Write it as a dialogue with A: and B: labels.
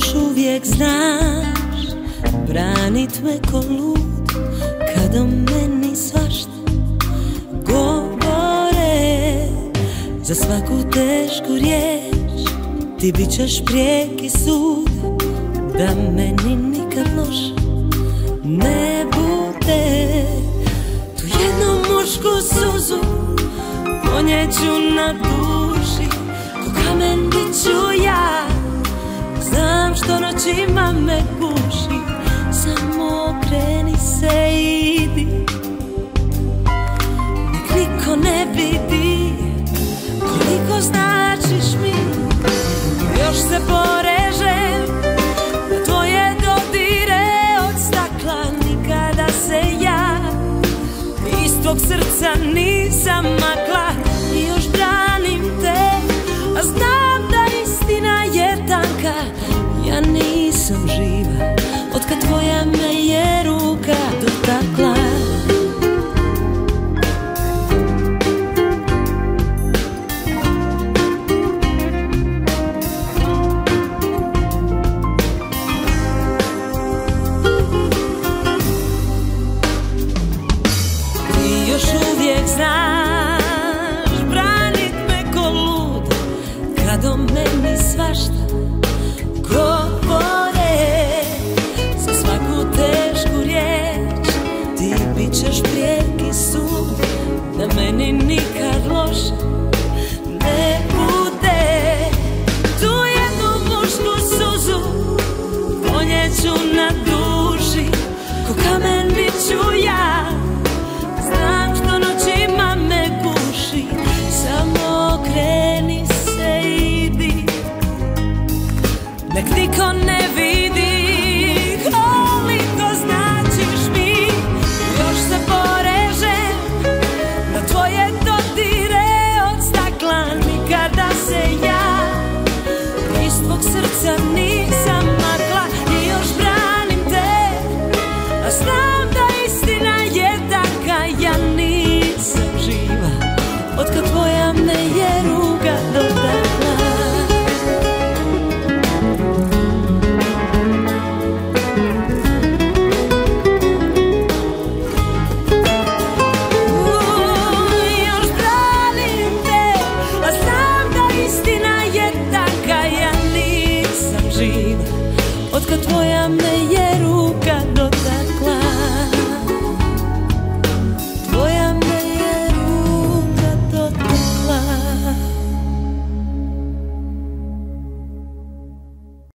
A: još uvijek znaš branit me ko lud, kad o meni svašta govore. Za svaku tešku riječ ti bit ćeš prijeki sud, da meni nikad loše ne bude. Tu jednu mušku suzu ponjeću na duši, ko kamen bit ću ja. Znam što noćima me guši, samo okreni se i idi. Nek niko ne vidi koliko značiš mi. Još se porežem na tvoje dodire od stakla, nikada se ja iz tvog srca nisam makla. I još branim te, a znam da istina je tanka. Ja nisam živa otkad tvoja me je ruka dotakla. Ti još uvijek znaš branit me ko lud, kad o meni svašta govore. Za svaku tešku riječ ti bit ćeš prijeki sud, da meni nikad loše ne bude. Tu jednu mušku suzu ponjeću na duši, ko kamen bit ću ja. Znam što noćima me guši, samo okreni se i idi. Nek niko ne vidi koliko značiš mi. Još se porežem na tvoje dodire od stakla, nikada se ja iz tvog srca nisam makla. I još branim te, a znam da istina je taka. Ja nisam živa otkad tvoja me je ruka dotakla. Otkad tvoja me je